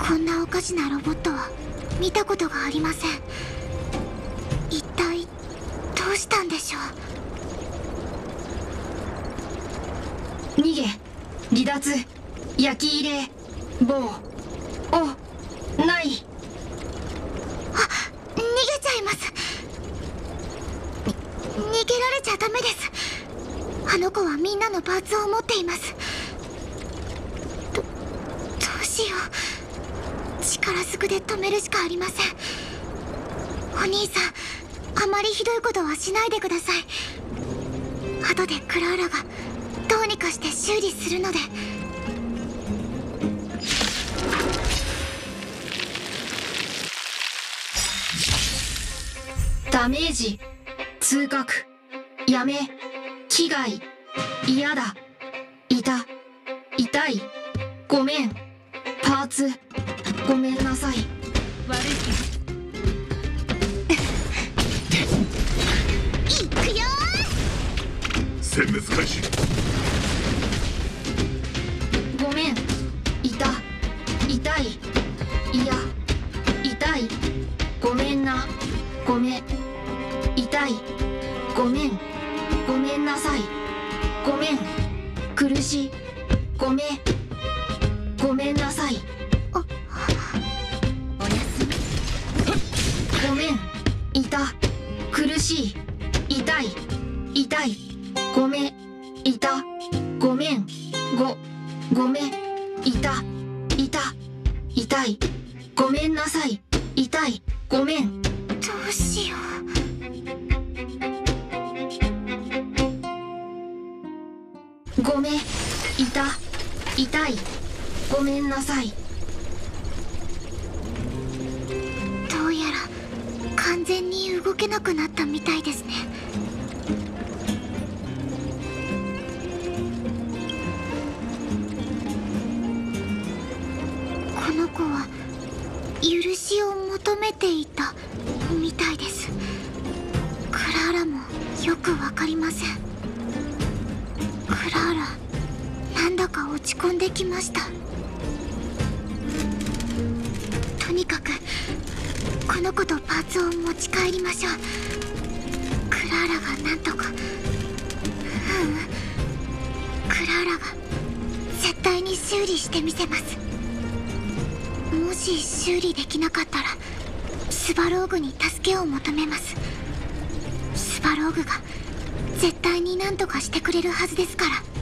こんなおかしなロボットは見たことがありません。一体どうしたんでしょう。逃げ、離脱、焼き入れ、棒、ない。 逃げちゃいます。逃げられちゃダメです。あの子はみんなのパーツを持っています。どうしよう。力ずくで止めるしかありません。お兄さん、あまりひどいことはしないでください。後でクラーラがどうにかして修理するので。 ダメージ、痛覚、やめ、危害、嫌だ、いた、痛い、ごめん、パーツ、ごめんなさい。悪いけど。いくよ殲滅開始。 ごめん、いた、痛い、いや、痛い、ごめんな、ごめん、痛い、ごめん、ごめんなさい、ごめん、苦しい、ごめん、ごめんなさい。 おやすみ。 ごめん、いた、苦しい、痛い、痛い、ごめん、いた、ごめん、ごめん、いた、痛い、ごめんなさい、痛い、ごめん。 どうしよう。ごめん、いた、痛い、ごめんなさい。 どうやら完全に動けなくなったみたいですね。この子は許しを求めていたみたいです。クラーラもよくわかりません。クラーラ、なんだか落ち込んできました。とにかくこの子とパーツを持ち帰りましょう。クラーラがなんとか。クラーラが絶対に修理してみせます。もし修理できなかったらスバローグに助けを求めます。スバローグが絶対に何とかしてくれるはずですから。